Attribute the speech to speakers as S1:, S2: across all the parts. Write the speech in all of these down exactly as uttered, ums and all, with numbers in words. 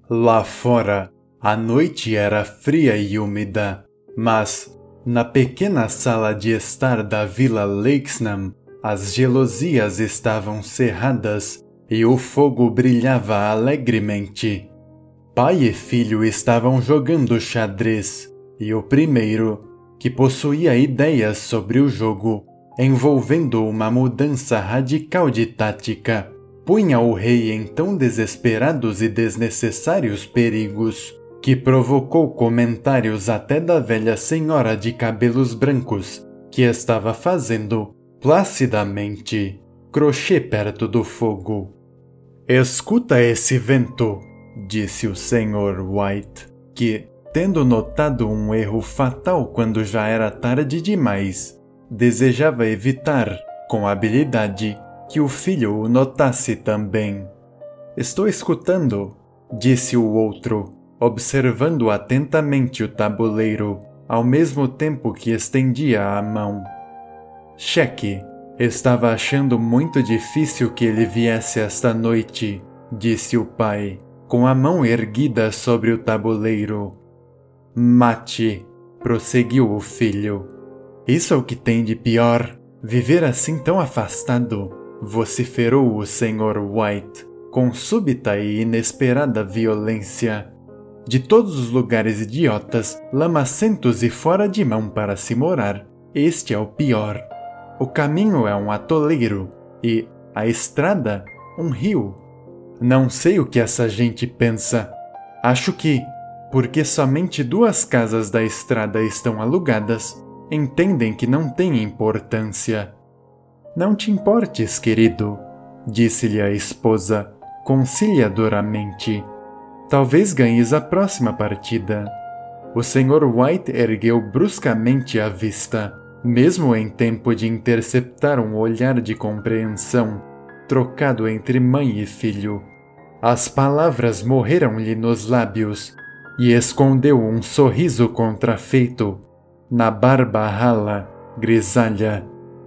S1: Lá fora, a noite era fria e úmida, mas, na pequena sala de estar da Vila Leixnam, as gelosias estavam cerradas e o fogo brilhava alegremente. Pai e filho estavam jogando xadrez, e o primeiro, que possuía ideias sobre o jogo, envolvendo uma mudança radical de tática, punha o rei em tão desesperados e desnecessários perigos, que provocou comentários até da velha senhora de cabelos brancos, que estava fazendo, placidamente, crochê perto do fogo. "Escuta esse vento", disse o senhor White, que, tendo notado um erro fatal quando já era tarde demais, desejava evitar, com habilidade, que o filho o notasse também. "Estou escutando", disse o outro, observando atentamente o tabuleiro, ao mesmo tempo que estendia a mão. "Cheque, estava achando muito difícil que ele viesse esta noite", disse o pai, com a mão erguida sobre o tabuleiro. "Mate", prosseguiu o filho. "Isso é o que tem de pior, viver assim tão afastado", vociferou o senhor White, com súbita e inesperada violência. "De todos os lugares idiotas, lamacentos e fora de mão para se morar, este é o pior. O caminho é um atoleiro e a estrada um rio. Não sei o que essa gente pensa. Acho que, porque somente duas casas da estrada estão alugadas, entendem que não tem importância." "Não te importes, querido", disse-lhe a esposa, conciliadoramente. "Talvez ganhes a próxima partida." O senhor White ergueu bruscamente a vista, mesmo em tempo de interceptar um olhar de compreensão, trocado entre mãe e filho. As palavras morreram-lhe nos lábios, e escondeu um sorriso contrafeito na barba rala, grisalha.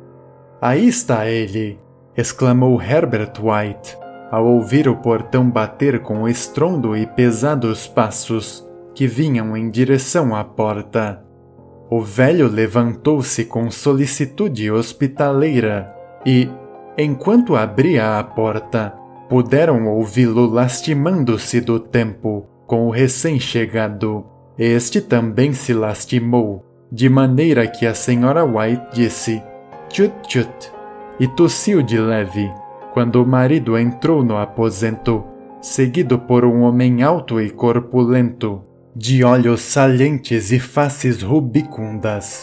S1: "Aí está ele!" exclamou Herbert White, ao ouvir o portão bater com estrondo e pesados passos que vinham em direção à porta. O velho levantou-se com solicitude hospitaleira e, enquanto abria a porta, puderam ouvi-lo lastimando-se do tempo com o recém-chegado. Este também se lastimou, de maneira que a senhora White disse "tchut-tchut" e tossiu de leve, quando o marido entrou no aposento, seguido por um homem alto e corpulento, de olhos salientes e faces rubicundas.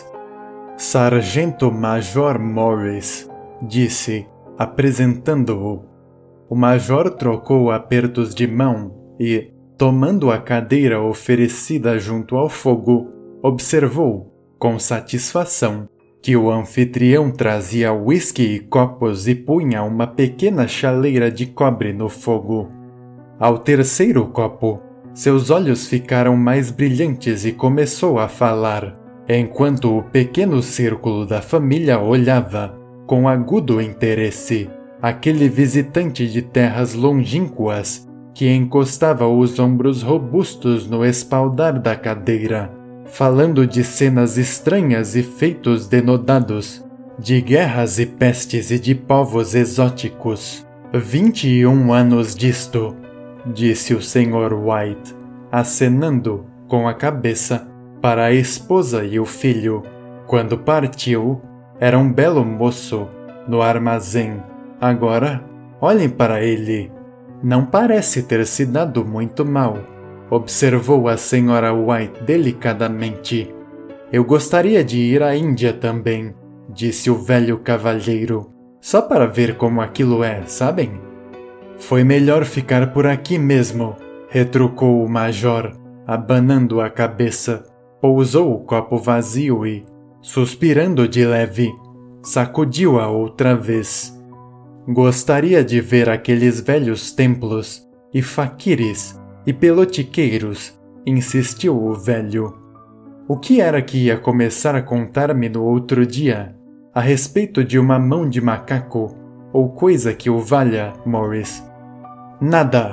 S1: "Sargento-Major Morris", disse, apresentando-o. O major trocou apertos de mão e, tomando a cadeira oferecida junto ao fogo, observou, com satisfação, que o anfitrião trazia uísque e copos e punha uma pequena chaleira de cobre no fogo. Ao terceiro copo, seus olhos ficaram mais brilhantes e começou a falar, enquanto o pequeno círculo da família olhava, com agudo interesse, aquele visitante de terras longínquas que encostava os ombros robustos no espaldar da cadeira, falando de cenas estranhas e feitos denodados, de guerras e pestes e de povos exóticos. "Vinte e um anos disto", disse o senhor White, acenando com a cabeça para a esposa e o filho. Quando partiu, era um belo moço, no armazém. Agora, olhem para ele. Não parece ter se dado muito mal, observou a senhora White delicadamente. "Eu gostaria de ir à Índia também", disse o velho cavalheiro, "só para ver como aquilo é, sabem?" "Foi melhor ficar por aqui mesmo", retrucou o major, abanando a cabeça. Pousou o copo vazio e, suspirando de leve, sacudiu-a outra vez. "Gostaria de ver aqueles velhos templos e faquires e pelotiqueiros", insistiu o velho. "O que era que ia começar a contar-me no outro dia, a respeito de uma mão de macaco, ou coisa que o valha, Morris?" "Nada",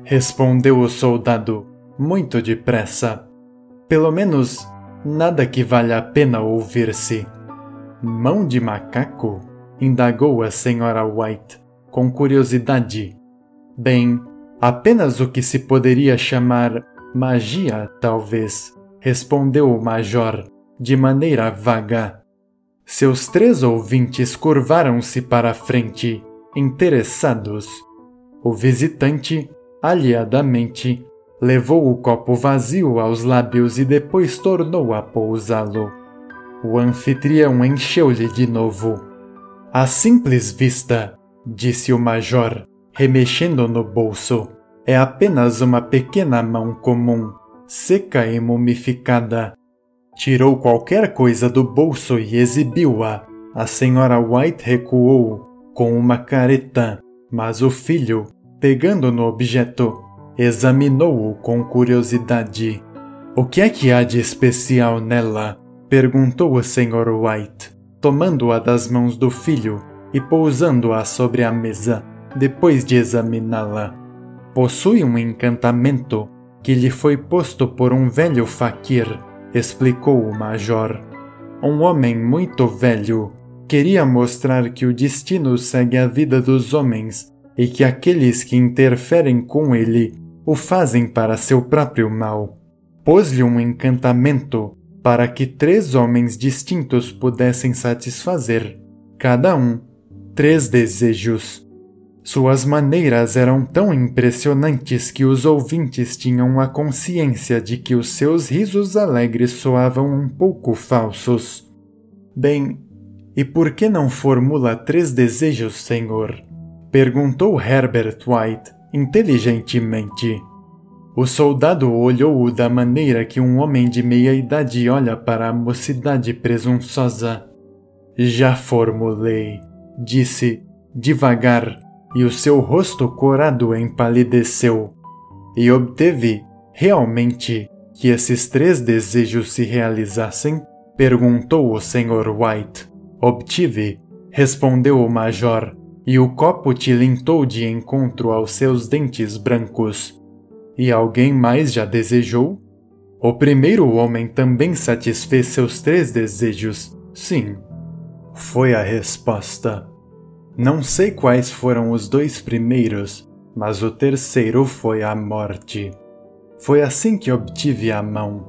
S1: respondeu o soldado, muito depressa. Pelo menos, nada que valha a pena ouvir-se. Mão de macaco? Indagou a senhora White, com curiosidade. Bem, apenas o que se poderia chamar magia, talvez, respondeu o major, de maneira vaga. Seus três ouvintes curvaram-se para a frente, interessados. O visitante, aliadamente, levou o copo vazio aos lábios e depois tornou a pousá-lo. O anfitrião encheu-lhe de novo. À simples vista, disse o major, remexendo no bolso, é apenas uma pequena mão comum, seca e mumificada. Tirou qualquer coisa do bolso e exibiu-a. A senhora White recuou, com uma careta, mas o filho, pegando no objeto, examinou-o com curiosidade. O que é que há de especial nela? Perguntou o senhor White, tomando-a das mãos do filho e pousando-a sobre a mesa, depois de examiná-la. Possui um encantamento que lhe foi posto por um velho faquir, explicou o major. Um homem muito velho queria mostrar que o destino segue a vida dos homens e que aqueles que interferem com ele o fazem para seu próprio mal. Pôs-lhe um encantamento para que três homens distintos pudessem satisfazer, cada um, três desejos. Suas maneiras eram tão impressionantes que os ouvintes tinham a consciência de que os seus risos alegres soavam um pouco falsos. Bem, e por que não formula três desejos, senhor? Perguntou Herbert White, inteligentemente. O soldado olhou-o da maneira que um homem de meia-idade olha para a mocidade presunçosa. Já formulei, disse, devagar, e o seu rosto corado empalideceu. E obteve, realmente, que esses três desejos se realizassem? Perguntou o senhor White. Obtive, respondeu o major, e o copo tilintou de encontro aos seus dentes brancos. E alguém mais já desejou? O primeiro homem também satisfez seus três desejos, sim. Foi a resposta. Não sei quais foram os dois primeiros, mas o terceiro foi a morte. Foi assim que obtive a mão.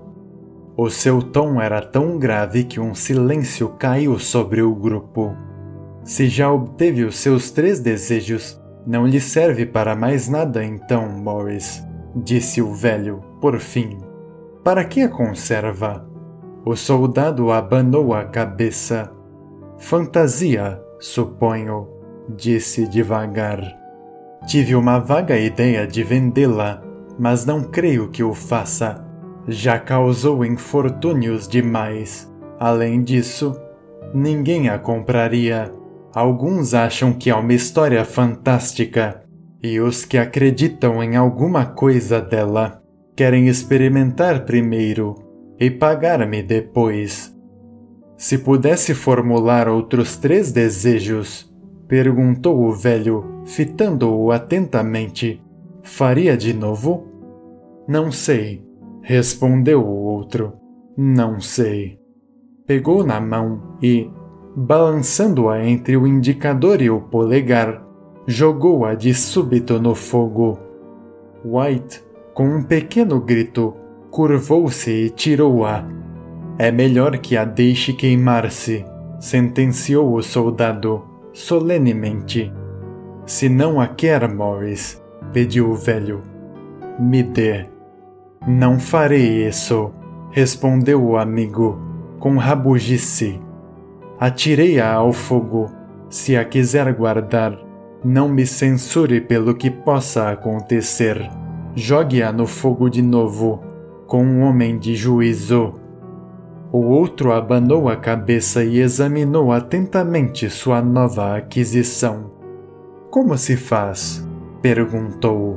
S1: O seu tom era tão grave que um silêncio caiu sobre o grupo. Se já obteve os seus três desejos, não lhe serve para mais nada então, Morris, disse o velho, por fim. Para que a conserva? O soldado abanou a cabeça. Fantasia, suponho, disse devagar. Tive uma vaga ideia de vendê-la, mas não creio que o faça. Já causou infortúnios demais. Além disso, ninguém a compraria. Alguns acham que é uma história fantástica, e os que acreditam em alguma coisa dela querem experimentar primeiro e pagar-me depois. Se pudesse formular outros três desejos, perguntou o velho, fitando-o atentamente, faria de novo? Não sei, respondeu o outro. Não sei. Pegou na mão e, balançando-a entre o indicador e o polegar, jogou-a de súbito no fogo. White, com um pequeno grito, curvou-se e tirou-a. É melhor que a deixe queimar-se, sentenciou o soldado, solenemente. Se não a quer, Morris, pediu o velho, me dê. Não farei isso, respondeu o amigo, com rabugice. Atirei-a ao fogo. Se a quiser guardar, não me censure pelo que possa acontecer. Jogue-a no fogo de novo, com um homem de juízo. O outro abanou a cabeça e examinou atentamente sua nova aquisição. Como se faz? Perguntou.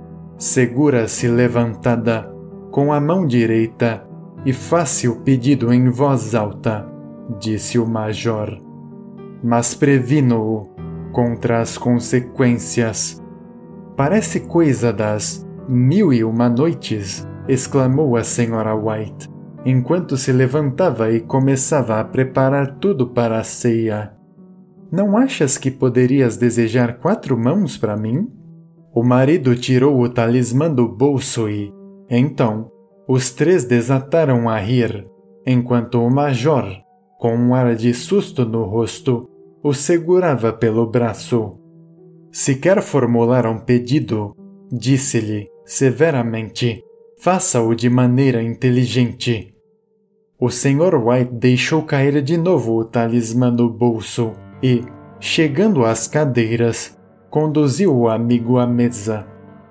S1: Segura-se levantada, com a mão direita, e faça o pedido em voz alta, disse o major. Mas previno-o contra as consequências. Parece coisa das mil e uma noites, exclamou a senhora White, enquanto se levantava e começava a preparar tudo para a ceia. Não achas que poderias desejar quatro mãos para mim? O marido tirou o talismã do bolso e, então, os três desataram a rir, enquanto o major, com um ar de susto no rosto, o segurava pelo braço. Se quer formular um pedido, disse-lhe severamente, faça-o de maneira inteligente. O senhor White deixou cair de novo o talismã no bolso e, chegando às cadeiras, conduziu o amigo à mesa.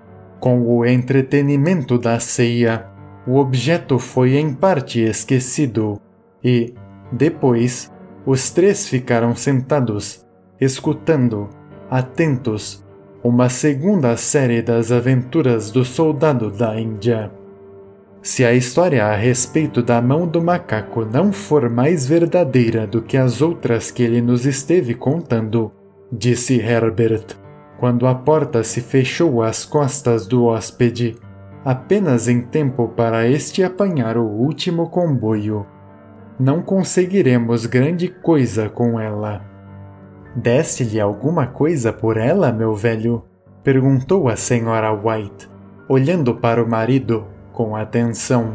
S1: Com o entretenimento da ceia, o objeto foi em parte esquecido e, depois, os três ficaram sentados, escutando, atentos, uma segunda série das aventuras do soldado da Índia. Se a história a respeito da mão do macaco não for mais verdadeira do que as outras que ele nos esteve contando, disse Herbert, quando a porta se fechou às costas do hóspede, apenas em tempo para este apanhar o último comboio, não conseguiremos grande coisa com ela. Deste-lhe alguma coisa por ela, meu velho? Perguntou a senhora White, olhando para o marido com atenção.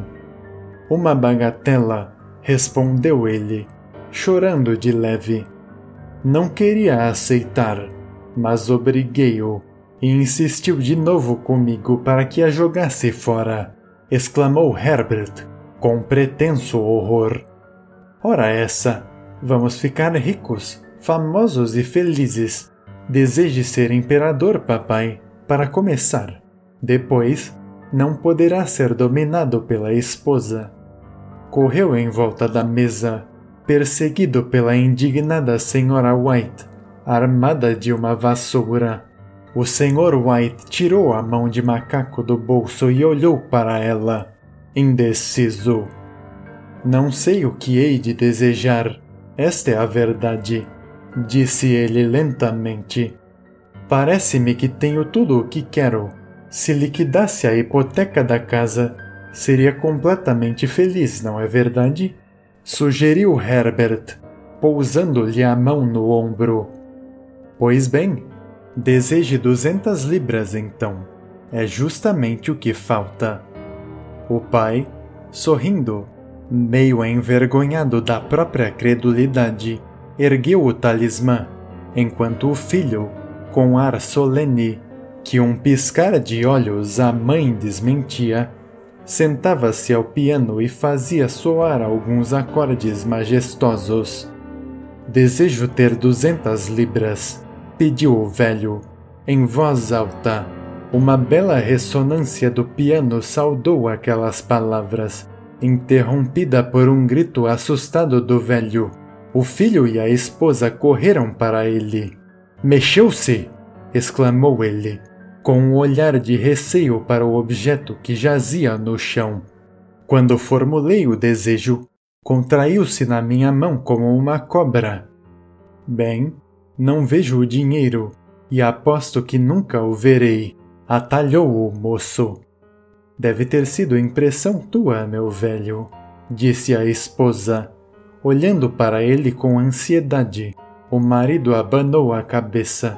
S1: Uma bagatela, respondeu ele, chorando de leve. Não queria aceitar, mas obriguei-o, e insistiu de novo comigo para que a jogasse fora, exclamou Herbert, com pretenso horror. Ora essa, vamos ficar ricos, famosos e felizes. Deseje ser imperador, papai, para começar. Depois, não poderá ser dominado pela esposa. Correu em volta da mesa, perseguido pela indignada senhora White, armada de uma vassoura. O senhor White tirou a mão de macaco do bolso e olhou para ela, indeciso. Não sei o que hei de desejar, esta é a verdade, disse ele lentamente. Parece-me que tenho tudo o que quero. Se liquidasse a hipoteca da casa, seria completamente feliz, não é verdade? Sugeriu Herbert, pousando-lhe a mão no ombro. Pois bem, deseje duzentas libras então. É justamente o que falta. O pai, sorrindo, meio envergonhado da própria credulidade, ergueu o talismã, enquanto o filho, com ar solene, que um piscar de olhos a mãe desmentia, sentava-se ao piano e fazia soar alguns acordes majestosos. Desejo ter duzentas libras, pediu o velho, em voz alta. Uma bela ressonância do piano saudou aquelas palavras, interrompida por um grito assustado do velho. O filho e a esposa correram para ele. Mexeu-se! Exclamou ele, com um olhar de receio para o objeto que jazia no chão. Quando formulei o desejo, contraiu-se na minha mão como uma cobra. Bem, não vejo o dinheiro, e aposto que nunca o verei, atalhou o moço. Deve ter sido impressão tua, meu velho, disse a esposa. Olhando para ele com ansiedade, o marido abanou a cabeça.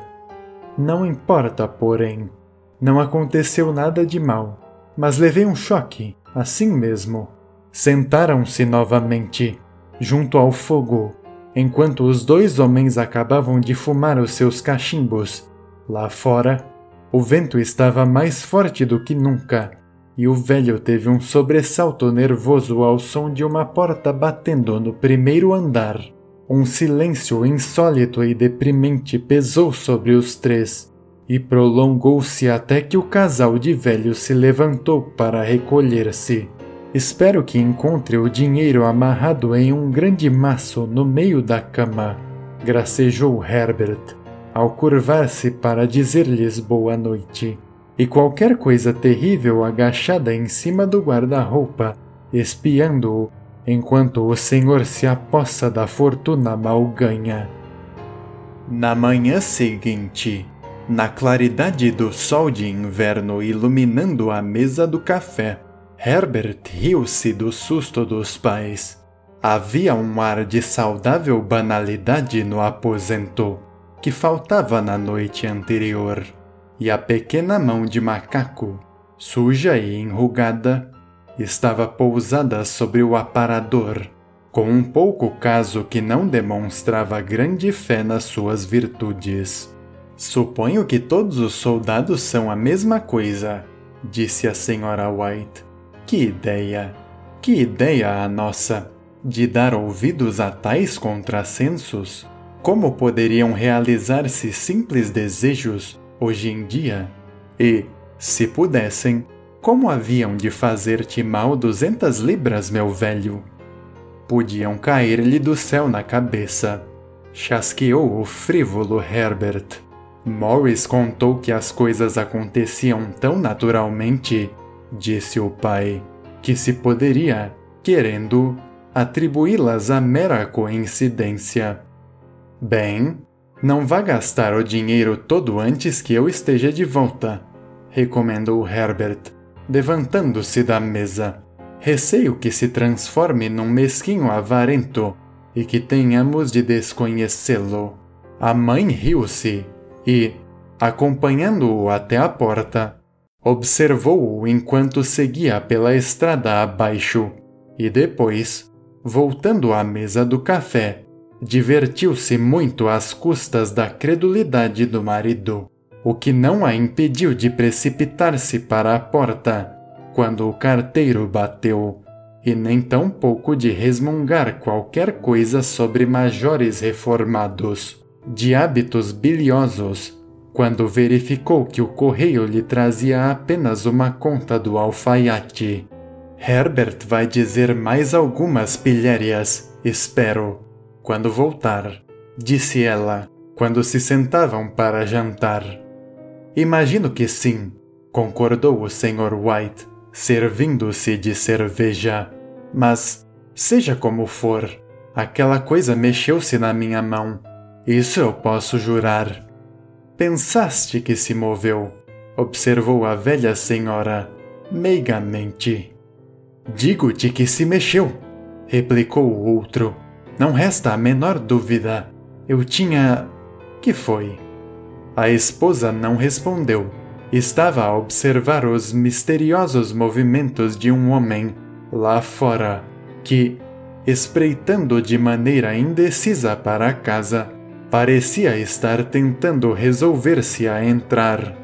S1: Não importa, porém. Não aconteceu nada de mal, mas levei um choque, assim mesmo. Sentaram-se novamente, junto ao fogo, enquanto os dois homens acabavam de fumar os seus cachimbos. Lá fora, o vento estava mais forte do que nunca, e o velho teve um sobressalto nervoso ao som de uma porta batendo no primeiro andar. Um silêncio insólito e deprimente pesou sobre os três, e prolongou-se até que o casal de velhos se levantou para recolher-se. Espero que encontre o dinheiro amarrado em um grande maço no meio da cama, gracejou Herbert, ao curvar-se para dizer-lhes boa noite. E qualquer coisa terrível agachada em cima do guarda-roupa, espiando-o, enquanto o senhor se apossa da fortuna mal ganha. Na manhã seguinte, Na claridade do sol de inverno iluminando a mesa do café, Herbert riu-se do susto dos pais. Havia um ar de saudável banalidade no aposento, que faltava na noite anterior, e a pequena mão de macaco, suja e enrugada, estava pousada sobre o aparador, com um pouco caso que não demonstrava grande fé nas suas virtudes. Suponho que todos os soldados são a mesma coisa, disse a senhora White. Que ideia! Que ideia a nossa, de dar ouvidos a tais contrassensos! Como poderiam realizar-se simples desejos hoje em dia? E, se pudessem, como haviam de fazer-te mal duzentas libras, meu velho? Podiam cair-lhe do céu na cabeça. Chasqueou o frívolo Herbert. Morris contou que as coisas aconteciam tão naturalmente, disse o pai, que se poderia, querendo, atribuí-las a mera coincidência. Bem, não vá gastar o dinheiro todo antes que eu esteja de volta, recomendou Herbert, levantando-se da mesa. Receio que se transforme num mesquinho avarento e que tenhamos de desconhecê-lo. A mãe riu-se e, acompanhando-o até a porta, observou-o enquanto seguia pela estrada abaixo e depois, voltando à mesa do café, divertiu-se muito às custas da credulidade do marido, o que não a impediu de precipitar-se para a porta quando o carteiro bateu, e nem tampouco de resmungar qualquer coisa sobre majores reformados, de hábitos biliosos, quando verificou que o correio lhe trazia apenas uma conta do alfaiate. Herbert vai dizer mais algumas pilhérias, espero, quando voltar, disse ela, quando se sentavam para jantar. Imagino que sim, concordou o senhor White, servindo-se de cerveja. Mas, seja como for, aquela coisa mexeu-se na minha mão. Isso eu posso jurar. Pensaste que se moveu, observou a velha senhora, meigamente. Digo-te que se mexeu, replicou o outro. Não resta a menor dúvida. Eu tinha... Que foi? A esposa não respondeu. Estava a observar os misteriosos movimentos de um homem lá fora, que, espreitando de maneira indecisa para a casa, parecia estar tentando resolver-se a entrar.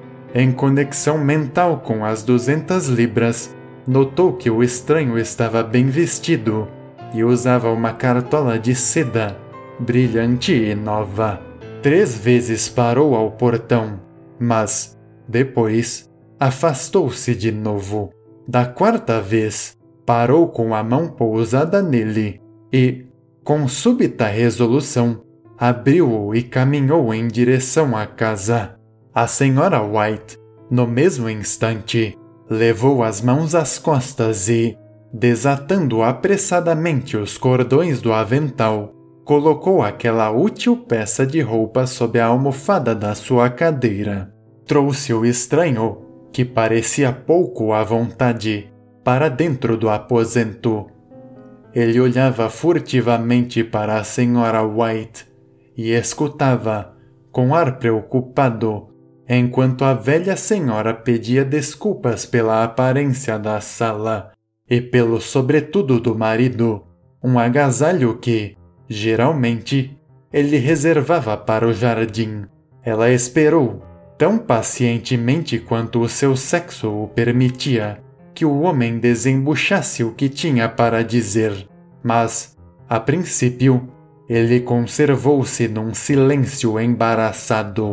S1: Em conexão mental com as duzentas libras, notou que o estranho estava bem vestido e usava uma cartola de seda, brilhante e nova. Três vezes parou ao portão, mas, depois, afastou-se de novo. Da quarta vez, parou com a mão pousada nele e, com súbita resolução, abriu-o e caminhou em direção à casa. A senhora White, no mesmo instante, levou as mãos às costas e, desatando apressadamente os cordões do avental, colocou aquela útil peça de roupa sob a almofada da sua cadeira. Trouxe o estranho, que parecia pouco à vontade, para dentro do aposento. Ele olhava furtivamente para a senhora White e escutava, com ar preocupado, enquanto a velha senhora pedia desculpas pela aparência da sala e pelo sobretudo do marido, um agasalho que, geralmente, ele reservava para o jardim. Ela esperou, tão pacientemente quanto o seu sexo o permitia, que o homem desembuchasse o que tinha para dizer, mas, a princípio, ele conservou-se num silêncio embaraçado.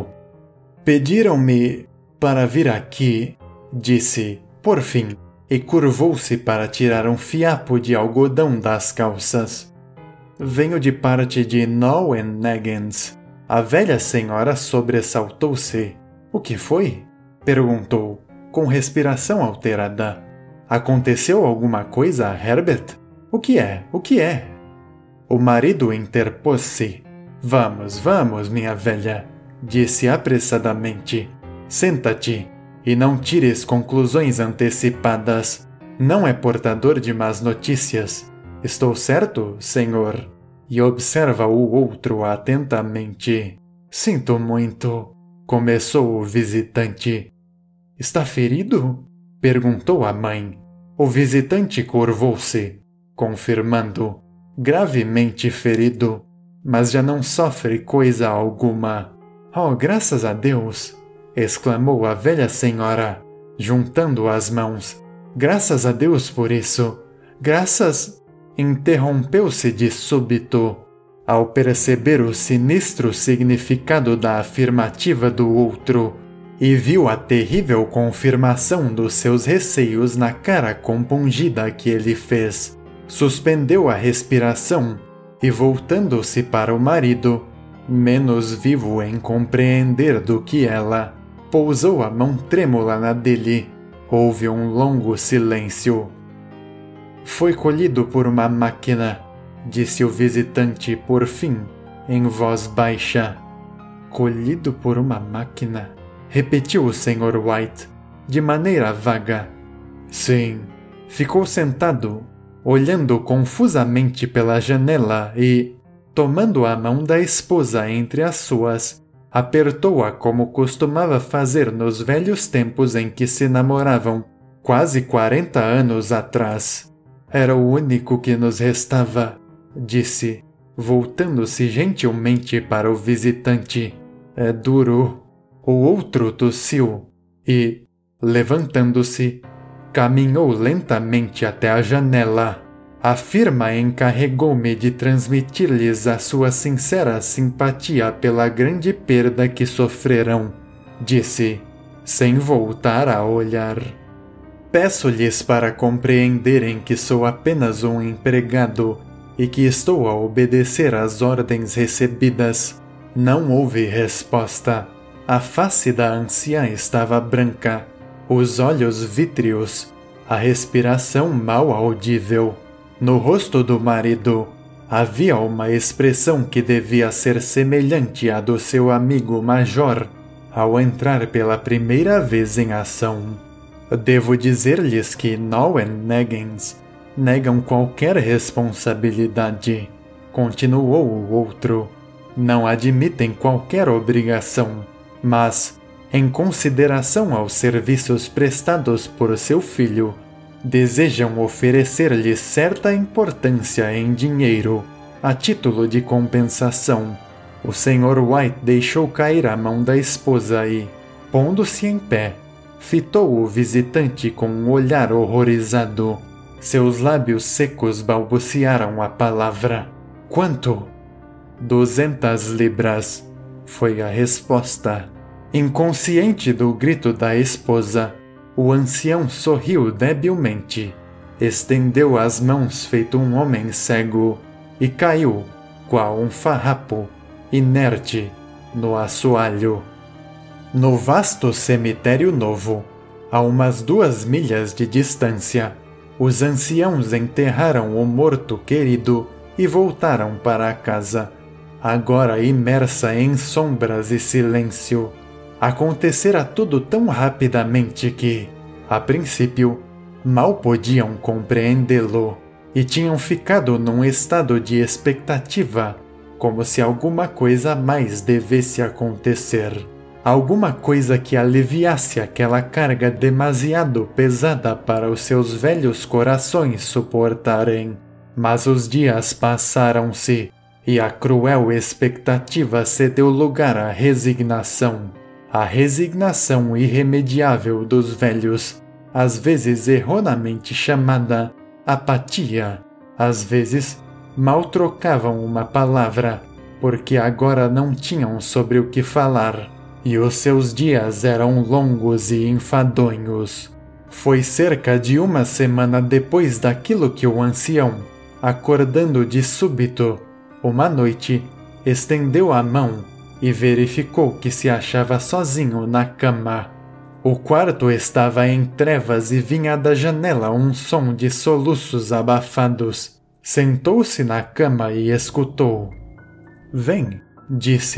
S1: Pediram-me para vir aqui, disse, por fim, e curvou-se para tirar um fiapo de algodão das calças. Venho de parte de Knoll and Neggins. A velha senhora sobressaltou-se. O que foi? Perguntou, com respiração alterada. Aconteceu alguma coisa a Herbert? O que é? O que é? O marido interpôs-se. Vamos, vamos, minha velha. disse apressadamente. Senta-te e não tires conclusões antecipadas. Não é portador de más notícias. Estou certo, senhor? E observa o outro atentamente. Sinto muito, começou o visitante. Está ferido? Perguntou a mãe. O visitante curvou-se, confirmando. Gravemente ferido, mas já não sofre coisa alguma. Oh, graças a Deus! Exclamou a velha senhora, juntando as mãos. Graças a Deus por isso. Graças... Interrompeu-se de súbito, ao perceber o sinistro significado da afirmativa do outro, e viu a terrível confirmação dos seus receios na cara compungida que ele fez. Suspendeu a respiração e, voltando-se para o marido, menos vivo em compreender do que ela, pousou a mão trêmula na dele. Houve um longo silêncio. Foi colhido por uma máquina, disse o visitante por fim, em voz baixa. Colhido por uma máquina, repetiu o senhor White, de maneira vaga. Sim, ficou sentado, olhando confusamente pela janela e, tomando a mão da esposa entre as suas, apertou-a como costumava fazer nos velhos tempos em que se namoravam, quase quarenta anos atrás. Era o único que nos restava, disse, voltando-se gentilmente para o visitante. É duro. O outro tossiu e, levantando-se, caminhou lentamente até a janela. A firma encarregou-me de transmitir-lhes a sua sincera simpatia pela grande perda que sofreram, disse, sem voltar a olhar. Peço-lhes para compreenderem que sou apenas um empregado e que estou a obedecer às ordens recebidas. Não houve resposta. A face da anciã estava branca, os olhos vítreos, a respiração mal audível. No rosto do marido havia uma expressão que devia ser semelhante à do seu amigo major ao entrar pela primeira vez em ação. Devo dizer-lhes que Neuennegens negam qualquer responsabilidade, continuou o outro. Não admitem qualquer obrigação, mas, em consideração aos serviços prestados por seu filho, desejam oferecer-lhe certa importância em dinheiro, a título de compensação. O senhor White deixou cair a mão da esposa e, pondo-se em pé, fitou o visitante com um olhar horrorizado. Seus lábios secos balbuciaram a palavra. Quanto? Duzentas libras, foi a resposta. Inconsciente do grito da esposa, o ancião sorriu debilmente, estendeu as mãos feito um homem cego e caiu, qual um farrapo, inerte, no assoalho. No vasto cemitério novo, a umas duas milhas de distância, os anciãos enterraram o morto querido e voltaram para a casa, agora imersa em sombras e silêncio. Acontecera tudo tão rapidamente que, a princípio, mal podiam compreendê-lo e tinham ficado num estado de expectativa, como se alguma coisa mais devesse acontecer. Alguma coisa que aliviasse aquela carga demasiado pesada para os seus velhos corações suportarem. Mas os dias passaram-se e a cruel expectativa cedeu lugar à resignação. A resignação irremediável dos velhos, às vezes erroneamente chamada apatia, às vezes mal trocavam uma palavra, porque agora não tinham sobre o que falar. E os seus dias eram longos e enfadonhos. Foi cerca de uma semana depois daquilo que o ancião, acordando de súbito, uma noite, estendeu a mão e verificou que se achava sozinho na cama. O quarto estava em trevas e vinha da janela um som de soluços abafados. Sentou-se na cama e escutou. Vem, disse,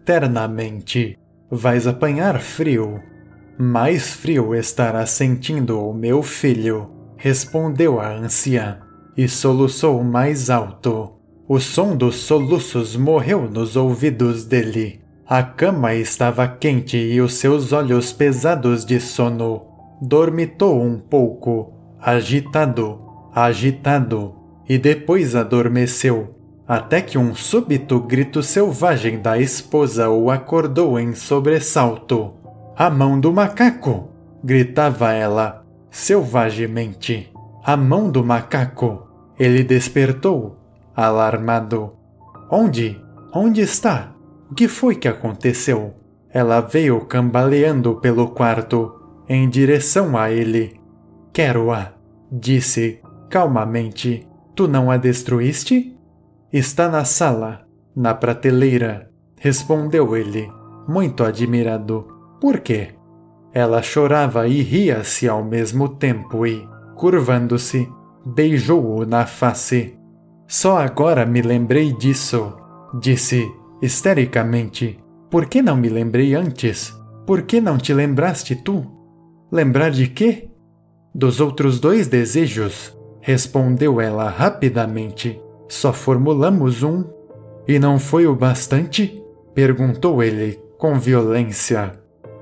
S1: eternamente. Vais apanhar frio. Mais frio estará sentindo o meu filho, respondeu a anciã, e soluçou mais alto. O som dos soluços morreu nos ouvidos dele. A cama estava quente e os seus olhos pesados de sono. Dormitou um pouco, agitado, agitado, e depois adormeceu, até que um súbito grito selvagem da esposa o acordou em sobressalto. A mão do macaco! Gritava ela, selvagemente. A mão do macaco! Ele despertou, alarmado. Onde? Onde está? O que foi que aconteceu? Ela veio cambaleando pelo quarto, em direção a ele. Quero-a, disse, calmamente. Tu não a destruíste? Está na sala, na prateleira, respondeu ele, muito admirado. Por quê? Ela chorava e ria-se ao mesmo tempo e, curvando-se, beijou-o na face. Só agora me lembrei disso, disse, histericamente. Por que não me lembrei antes? Por que não te lembraste tu? Lembrar de quê? Dos outros dois desejos, respondeu ela rapidamente. Só formulamos um. E não foi o bastante? Perguntou ele, com violência.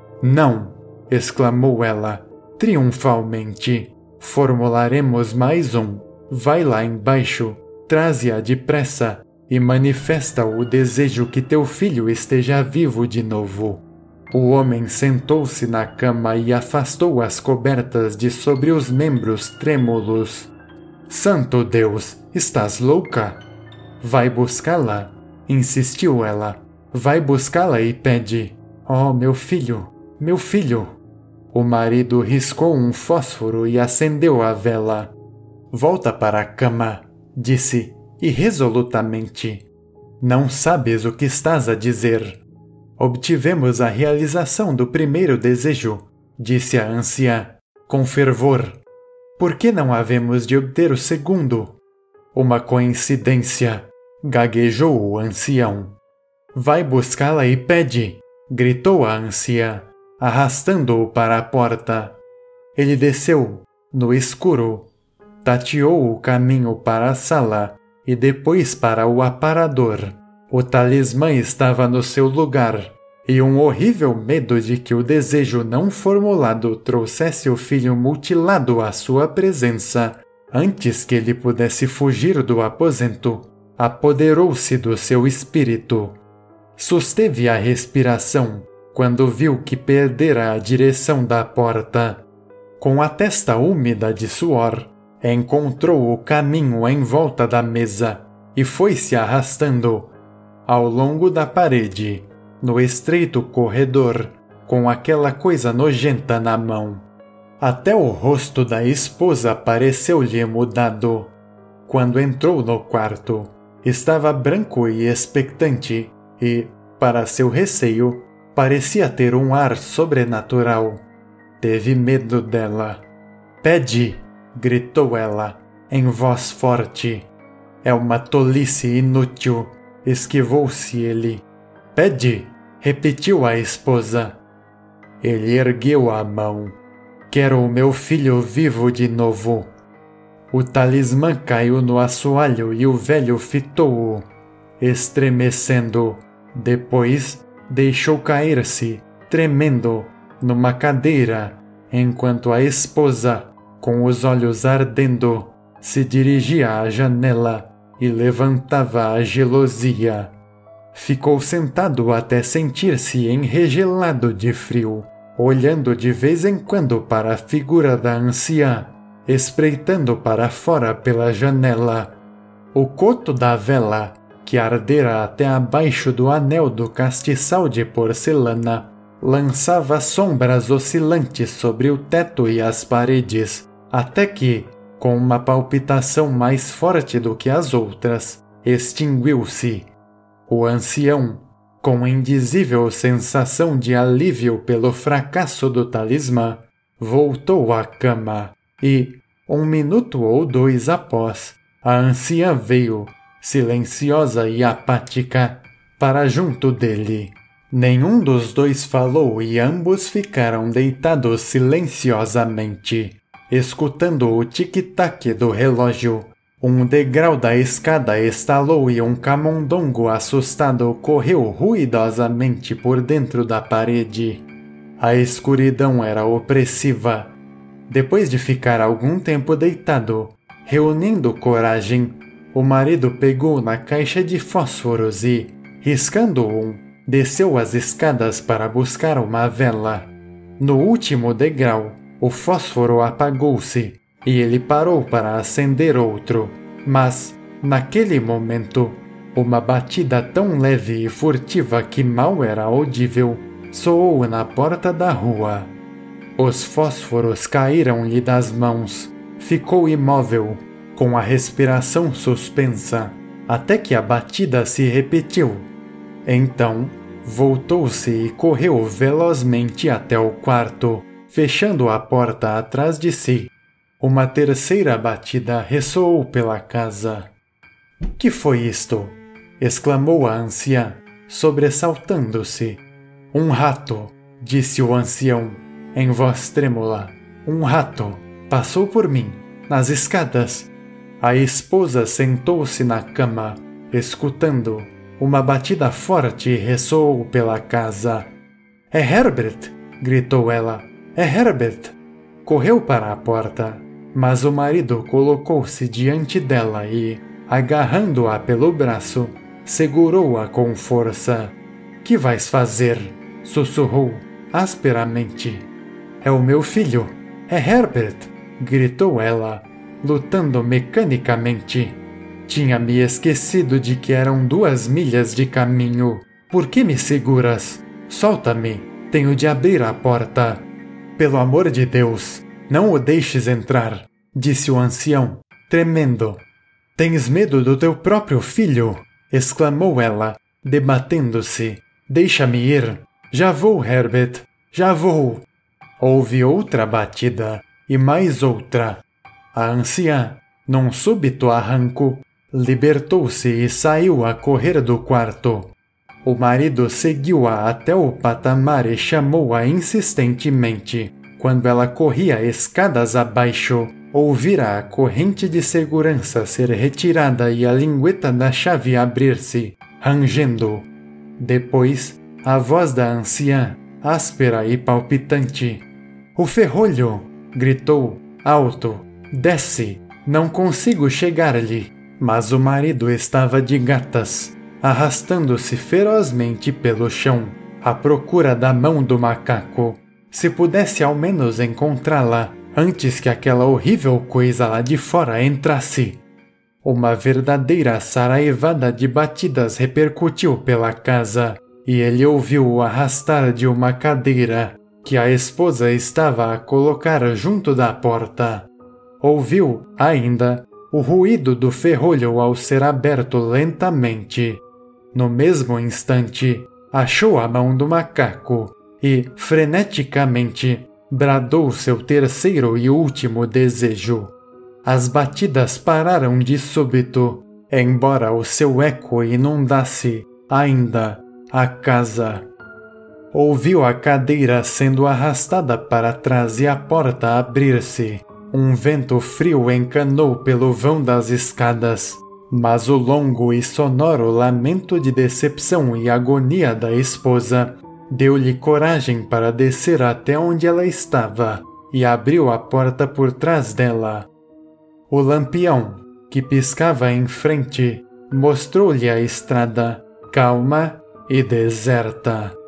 S1: Não, exclamou ela, triunfalmente. Formularemos mais um. Vai lá embaixo, traze-a depressa e manifesta o desejo que teu filho esteja vivo de novo. O homem sentou-se na cama e afastou as cobertas de sobre os membros trêmulos. Santo Deus, estás louca? Vai buscá-la, insistiu ela. Vai buscá-la e pede. Oh, meu filho, meu filho. O marido riscou um fósforo e acendeu a vela. Volta para a cama, disse, irresolutamente. Não sabes o que estás a dizer. Obtivemos a realização do primeiro desejo, disse a anciã, com fervor. Por que não havemos de obter o segundo? Uma coincidência, gaguejou o ancião. Vai buscá-la e pede, gritou a anciã, arrastando-o para a porta. Ele desceu, no escuro, tateou o caminho para a sala e depois para o aparador. O talismã estava no seu lugar, e um horrível medo de que o desejo não formulado trouxesse o filho mutilado à sua presença, antes que ele pudesse fugir do aposento, apoderou-se do seu espírito. Susteve a respiração quando viu que perdera a direção da porta. Com a testa úmida de suor, encontrou o caminho em volta da mesa e foi-se arrastando ao longo da parede, no estreito corredor, com aquela coisa nojenta na mão. Até o rosto da esposa pareceu-lhe mudado. Quando entrou no quarto, estava branco e expectante e, para seu receio, parecia ter um ar sobrenatural. Teve medo dela. Pede! Gritou ela, em voz forte. É uma tolice inútil. Esquivou-se ele. Pede! Repetiu a esposa. Ele ergueu a mão. Quero o meu filho vivo de novo. O talismã caiu no assoalho e o velho fitou-o, estremecendo. Depois deixou cair-se, tremendo, numa cadeira, enquanto a esposa, com os olhos ardendo, se dirigia à janela e levantava a gelosia. Ficou sentado até sentir-se enregelado de frio, olhando de vez em quando para a figura da anciã, espreitando para fora pela janela. O coto da vela, que ardera até abaixo do anel do castiçal de porcelana, lançava sombras oscilantes sobre o teto e as paredes, até que, com uma palpitação mais forte do que as outras, extinguiu-se. O ancião, com indizível sensação de alívio pelo fracasso do talismã, voltou à cama e, um minuto ou dois após, a anciã veio, silenciosa e apática, para junto dele. Nenhum dos dois falou e ambos ficaram deitados silenciosamente, escutando o tic-tac do relógio. Um degrau da escada estalou e um camundongo assustado correu ruidosamente por dentro da parede. A escuridão era opressiva. Depois de ficar algum tempo deitado, reunindo coragem, o marido pegou na caixa de fósforos e, riscando um, desceu as escadas para buscar uma vela. No último degrau, o fósforo apagou-se e ele parou para acender outro, mas, naquele momento, uma batida tão leve e furtiva que mal era audível soou na porta da rua. Os fósforos caíram-lhe das mãos. Ficou imóvel, com a respiração suspensa, até que a batida se repetiu. Então, voltou-se e correu velozmente até o quarto, fechando a porta atrás de si. Uma terceira batida ressoou pela casa. — Que foi isto? Exclamou a anciã, sobressaltando-se. — Um rato, disse o ancião, em voz trêmula. Um rato passou por mim, nas escadas. A esposa sentou-se na cama, escutando. Uma batida forte ressoou pela casa. — É Herbert! Gritou ela. — É Herbert! Correu para a porta, mas o marido colocou-se diante dela e, agarrando-a pelo braço, segurou-a com força. — Que vais fazer? Sussurrou, asperamente. — É o meu filho! É Herbert! Gritou ela, lutando mecanicamente. Tinha-me esquecido de que eram duas milhas de caminho. Por que me seguras? Solta-me. Tenho de abrir a porta. Pelo amor de Deus, não o deixes entrar, disse o ancião, tremendo. Tens medo do teu próprio filho? Exclamou ela, debatendo-se. Deixa-me ir. Já vou, Herbert. Já vou. Houve outra batida, e mais outra. A anciã, num súbito arranco, libertou-se e saiu a correr do quarto. O marido seguiu-a até o patamar e chamou-a insistentemente. Quando ela corria escadas abaixo, ouvira a corrente de segurança ser retirada e a lingueta da chave abrir-se, rangendo. Depois, a voz da anciã, áspera e palpitante. — O ferrolho! Gritou, alto. — Desce! Não consigo chegar-lhe. Mas o marido estava de gatas, arrastando-se ferozmente pelo chão, à procura da mão do macaco. Se pudesse ao menos encontrá-la, antes que aquela horrível coisa lá de fora entrasse. Uma verdadeira saraivada de batidas repercutiu pela casa, e ele ouviu o arrastar de uma cadeira, que a esposa estava a colocar junto da porta. Ouviu, ainda, o ruído do ferrolho ao ser aberto lentamente. No mesmo instante, achou a mão do macaco e, freneticamente, bradou seu terceiro e último desejo. As batidas pararam de súbito, embora o seu eco inundasse, ainda, a casa. Ouviu a cadeira sendo arrastada para trás e a porta abrir-se. Um vento frio encanou pelo vão das escadas, mas o longo e sonoro lamento de decepção e agonia da esposa deu-lhe coragem para descer até onde ela estava e abriu a porta por trás dela. O lampião, que piscava em frente, mostrou-lhe a estrada, calma e deserta.